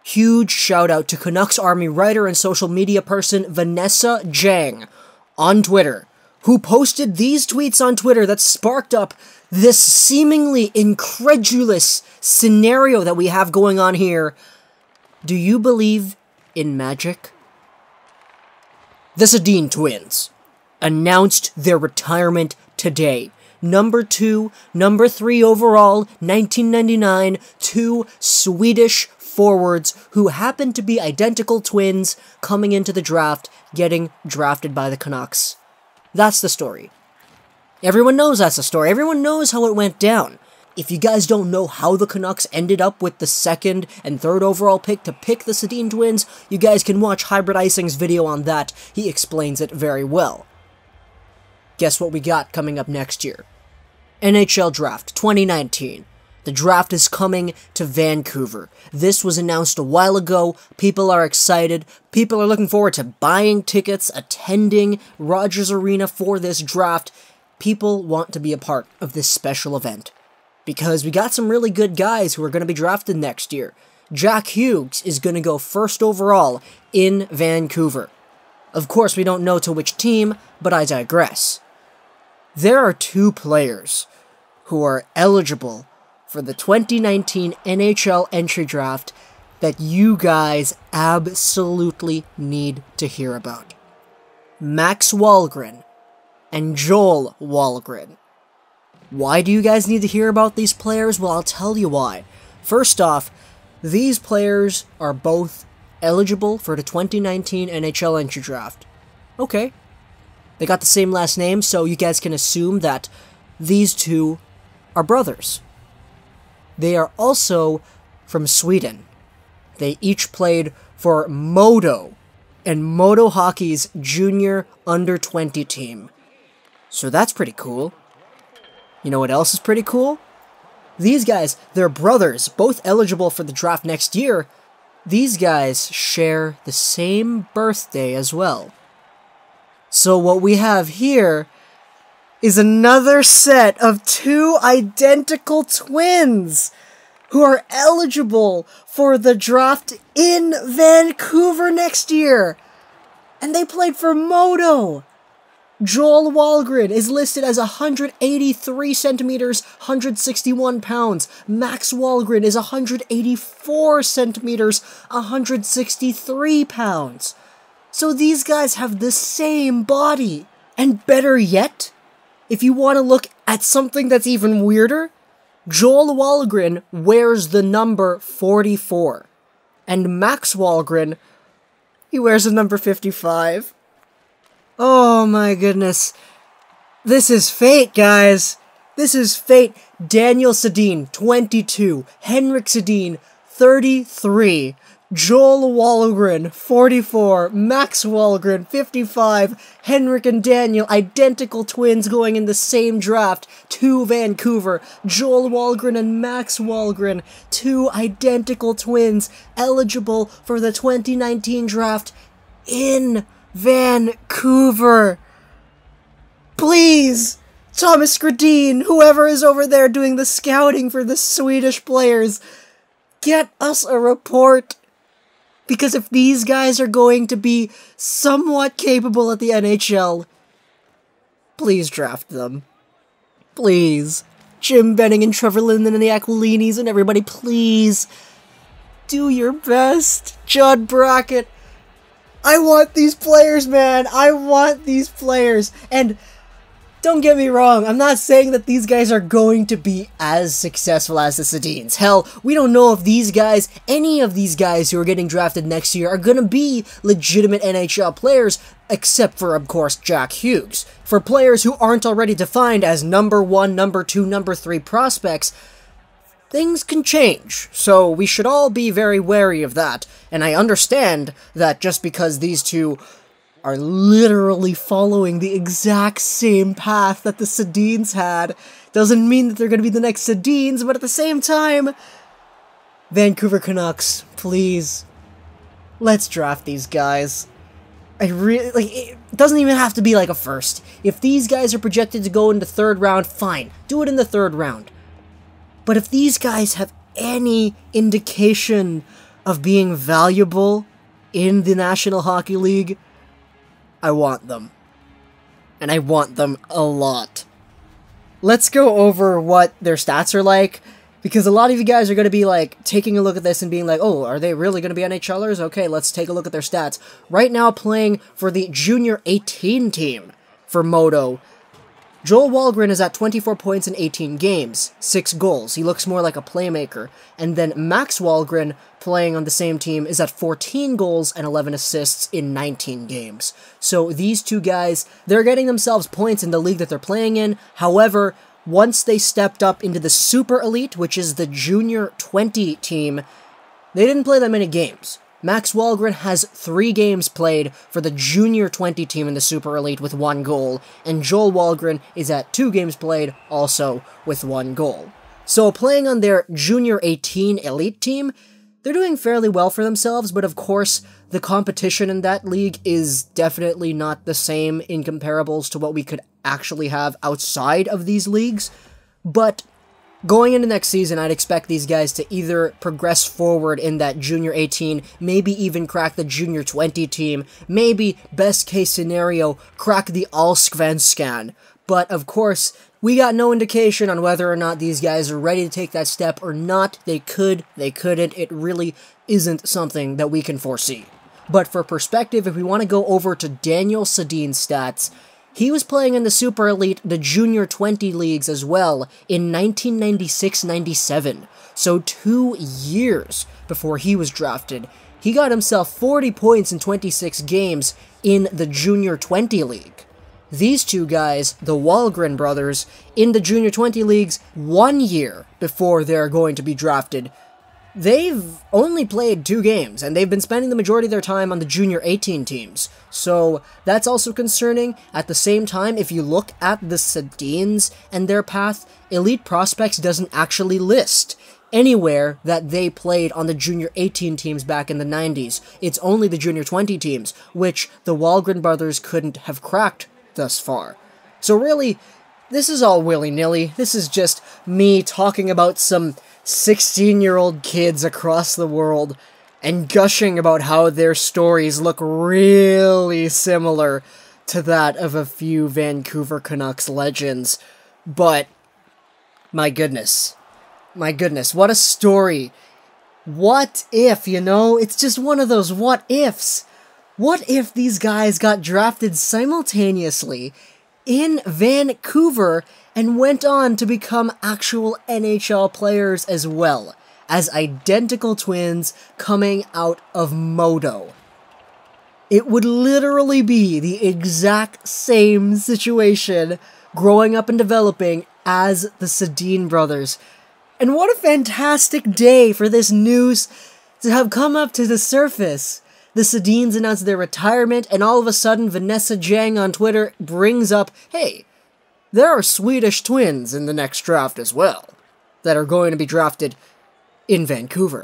huge shout out to Canucks Army writer and social media person Vanessa Jang on Twitter, who posted these tweets on Twitter that sparked up this seemingly incredulous scenario that we have going on here. Do you believe in magic? The Sedin twins announced their retirement today. Number 2, number 3 overall, 1999, 2 Swedish forwards who happen to be identical twins coming into the draft, getting drafted by the Canucks. That's the story. Everyone knows that's the story. Everyone knows how it went down. If you guys don't know how the Canucks ended up with the 2nd and 3rd overall pick to pick the Sedin twins, you guys can watch Hybrid Icing's video on that. He explains it very well. Guess what we got coming up next year? NHL Draft 2019. The draft is coming to Vancouver. This was announced a while ago. People are excited. People are looking forward to buying tickets, attending Rogers Arena for this draft. People want to be a part of this special event, because we got some really good guys who are going to be drafted next year. Jack Hughes is going to go 1st overall in Vancouver. Of course, we don't know to which team, but I digress. There are 2 players who are eligible for the 2019 NHL entry draft that you guys absolutely need to hear about. Max Wahlgren and Joel Wahlgren. Why do you guys need to hear about these players? Well, I'll tell you why. First off, these players are both eligible for the 2019 NHL entry draft. Okay. They got the same last name, so you guys can assume that these 2 are brothers. They are also from Sweden. They each played for Modo and Modo Hockey's junior under-20 team. So that's pretty cool. You know what else is pretty cool? These guys, they're brothers, both eligible for the draft next year. These guys share the same birthday as well. So what we have here is another set of 2 identical twins who are eligible for the draft in Vancouver next year. And they played for Modo. Joel Wahlgren is listed as 183 centimeters, 161 pounds. Max Wahlgren is 184 centimeters, 163 pounds. So these guys have the same body. And better yet, if you want to look at something that's even weirder, Joel Wahlgren wears the number 44. And Max Wahlgren, he wears the number 55. Oh my goodness. This is fate, guys. This is fate. Daniel Sedin, 22. Henrik Sedin, 33. Joel Wahlgren, 44. Max Wahlgren, 55. Henrik and Daniel, identical twins going in the same draft to Vancouver. Joel Wahlgren and Max Wahlgren, 2 identical twins eligible for the 2019 draft in Vancouver. Please, Thomas Gradin, whoever is over there doing the scouting for the Swedish players, get us a report. Because if these guys are going to be somewhat capable at the NHL, please draft them. Please. Jim Benning and Trevor Linden and the Aquilinis and everybody, please do your best. Judd Brackett. I want these players, man. I want these players. And don't get me wrong, I'm not saying that these guys are going to be as successful as the Sedins. Hell, we don't know if these guys, any of these guys who are getting drafted next year, are going to be legitimate NHL players, except for, of course, Jack Hughes. For players who aren't already defined as number 1, number 2, number 3 prospects, things can change, so we should all be very wary of that. And I understand that just because these 2 are literally following the exact same path that the Sedins had doesn't mean that they're going to be the next Sedins, but at the same time, Vancouver Canucks, please, let's draft these guys. It doesn't even have to be like a first. If these guys are projected to go into 3rd round, fine, do it in the 3rd round. But if these guys have any indication of being valuable in the National Hockey League, I want them. And I want them a lot. Let's go over what their stats are like, because a lot of you guys are going to be like taking a look at this and being like, oh, are they really going to be NHLers? Okay, let's take a look at their stats. Right now playing for the Junior 18 team for Modo, Joel Wahlgren is at 24 points in 18 games, 6 goals. He looks more like a playmaker. And then Max Wahlgren, playing on the same team, is at 14 goals and 11 assists in 19 games. So these two guys, they're getting themselves points in the league that they're playing in. However, once they stepped up into the Super Elite, which is the Junior 20 team, they didn't play that many games. Max Wahlgren has 3 games played for the Junior 20 team in the Super Elite with 1 goal, and Joel Wahlgren is at 2 games played, also with 1 goal. So playing on their Junior 18 Elite team, they're doing fairly well for themselves, but of course, the competition in that league is definitely not the same in comparables to what we could actually have outside of these leagues, but going into next season, I'd expect these guys to either progress forward in that Junior 18, maybe even crack the Junior 20 team, maybe, best case scenario, crack the Allsvenskan. But, of course, we got no indication on whether or not these guys are ready to take that step or not. They could, they couldn't. It really isn't something that we can foresee. But for perspective, if we want to go over to Daniel Sedin's stats, he was playing in the Super Elite, the Junior 20 leagues as well, in 1996-97, so 2 years before he was drafted. He got himself 40 points in 26 games in the Junior 20 league. These two guys, the Wahlgren brothers, in the Junior 20 leagues 1 year before they're going to be drafted, they've only played 2 games, and they've been spending the majority of their time on the Junior 18 teams. So that's also concerning. At the same time, if you look at the Sedins and their path, Elite Prospects doesn't actually list anywhere that they played on the Junior 18 teams back in the 90s. It's only the Junior 20 teams, which the Wahlgren brothers couldn't have cracked thus far. So really, this is all willy-nilly. This is just me talking about some 16-year-old kids across the world and gushing about how their stories look really similar to that of a few Vancouver Canucks legends. But, my goodness, what a story. What if, you know? It's just one of those what ifs. What if these guys got drafted simultaneously in Vancouver and went on to become actual NHL players as well, as identical twins coming out of Modo? It would literally be the exact same situation growing up and developing as the Sedin brothers. And what a fantastic day for this news to have come up to the surface. The Sedins announced their retirement, and all of a sudden Vanessa Jang on Twitter brings up, hey, there are Swedish twins in the next draft as well, that are going to be drafted in Vancouver.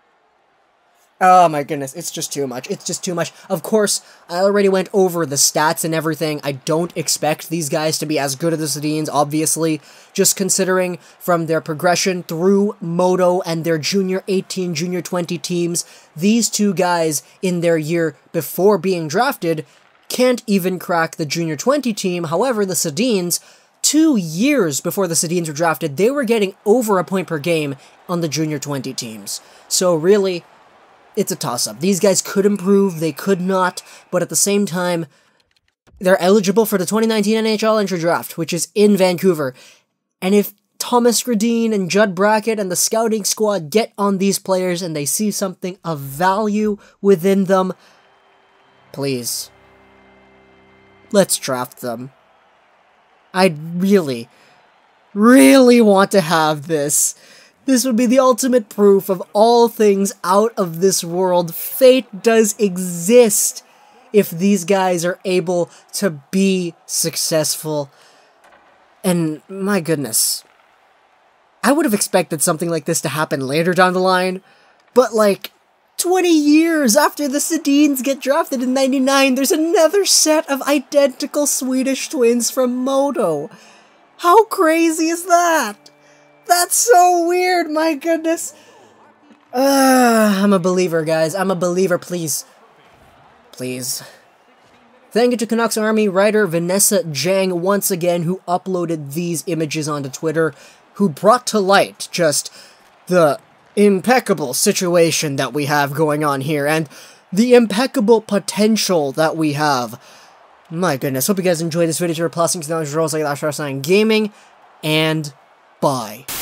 Oh my goodness, it's just too much. It's just too much. Of course, I already went over the stats and everything. I don't expect these guys to be as good as the Sedins, obviously, just considering from their progression through Modo and their Junior 18, Junior 20 teams, these two guys in their year before being drafted can't even crack the Junior 20 team. However, the Sedins, 2 years before the Sedins were drafted, they were getting over a point per game on the Junior 20 teams. So really, it's a toss-up. These guys could improve, they could not, but at the same time, they're eligible for the 2019 NHL entry draft, which is in Vancouver. And if Thomas Gradin and Judd Brackett and the scouting squad get on these players and they see something of value within them, please, let's draft them. I really, really want to have this. This would be the ultimate proof of all things out of this world. Fate does exist if these guys are able to be successful. And my goodness, I would have expected something like this to happen later down the line, but like 20 years after the Sedins get drafted in 99, there's another set of identical Swedish twins from Modo. How crazy is that? That's so weird, my goodness. I'm a believer, guys. I'm a believer, please. Please. Thank you to Canucks Army writer Vanessa Jang once again, who uploaded these images onto Twitter, who brought to light just the impeccable situation that we have going on here, and the impeccable potential that we have. My goodness, hope you guys enjoyed this video. Plus, like that, gaming, and bye.